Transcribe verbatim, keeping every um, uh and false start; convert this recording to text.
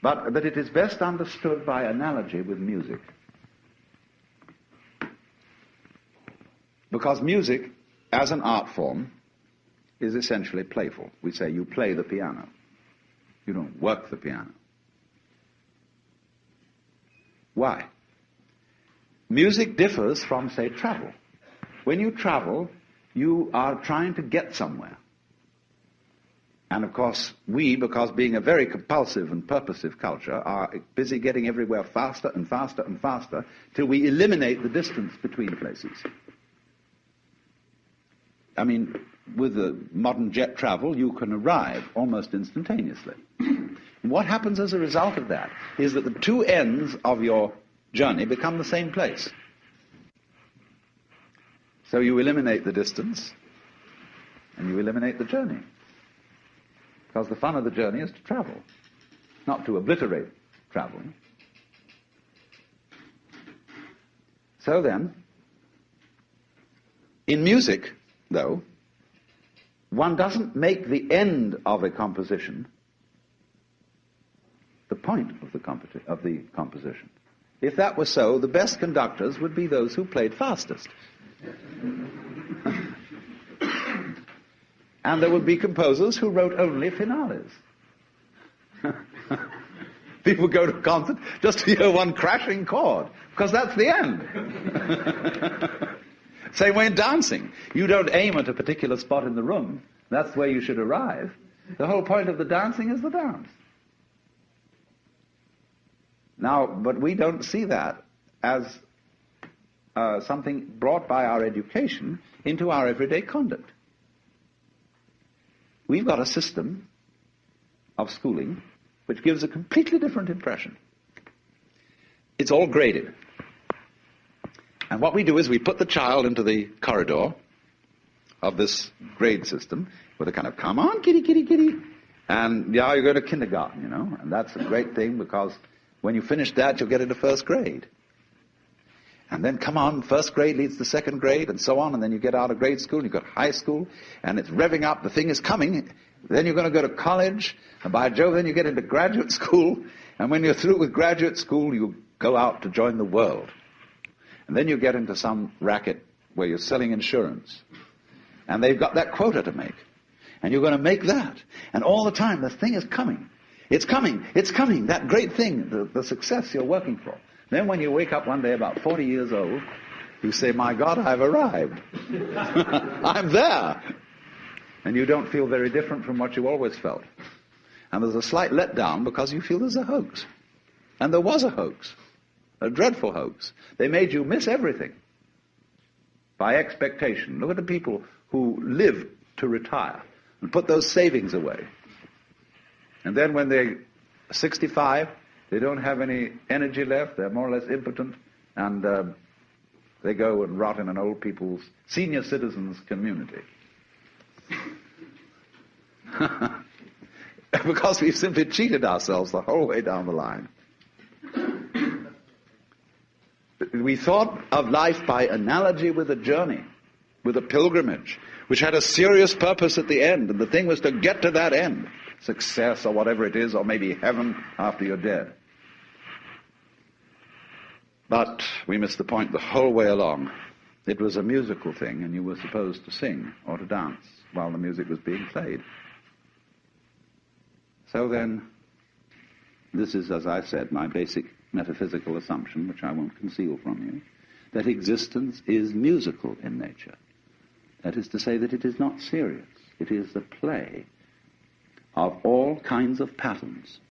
but that it is best understood by analogy with music. Because music, as an art form, is essentially playful. We say you play the piano. You don't work the piano. Why? Music differs from, say, travel. When you travel, you are trying to get somewhere. And of course, we, because being a very compulsive and purposive culture, are busy getting everywhere faster and faster and faster till we eliminate the distance between places. I mean, with the modern jet travel, you can arrive almost instantaneously. What happens as a result of that is that the two ends of your journey become the same place. So you eliminate the distance, and you eliminate the journey. Because the fun of the journey is to travel, not to obliterate travel. So then, in music, though, one doesn't make the end of a composition the point of the, competi- of the composition. If that were so, the best conductors would be those who played fastest. And there would be composers who wrote only finales. People go to a concert just to hear one crashing chord, because that's the end. Same way in dancing. You don't aim at a particular spot in the room. That's where you should arrive. The whole point of the dancing is the dance. Now, but we don't see that as uh, something brought by our education into our everyday conduct. We've got a system of schooling which gives a completely different impression. It's all graded. And what we do is we put the child into the corridor of this grade system with a kind of, come on, kitty, kitty, kitty. And yeah, you go to kindergarten, you know, and that's a great thing because when you finish that, you'll get into first grade. And then, come on, first grade leads to second grade, and so on, and then you get out of grade school, and you've got high school, and it's revving up, the thing is coming. Then you're going to go to college, and by Jove, then you get into graduate school, and when you're through with graduate school, you go out to join the world. And then you get into some racket where you're selling insurance, and they've got that quota to make, and you're going to make that. And all the time, the thing is coming. It's coming, it's coming, that great thing, the, the success you're working for. Then when you wake up one day about forty years old, you say, my God, I've arrived. I'm there. And you don't feel very different from what you always felt. And there's a slight letdown because you feel there's a hoax. And there was a hoax, a dreadful hoax. They made you miss everything by expectation. Look at the people who live to retire and put those savings away. And then when they're sixty-five, they don't have any energy left, they're more or less impotent, and uh, they go and rot in an old people's, senior citizens' community. Because we've simply cheated ourselves the whole way down the line. We thought of life by analogy with a journey, with a pilgrimage, which had a serious purpose at the end, and the thing was to get to that end. Success or whatever it is, or maybe heaven after you're dead. But we missed the point the whole way along. It was a musical thing, and you were supposed to sing or to dance while the music was being played. So then, this is, as I said, my basic metaphysical assumption, which I won't conceal from you, that existence is musical in nature. That is to say that it is not serious. It is the play of all kinds of patterns.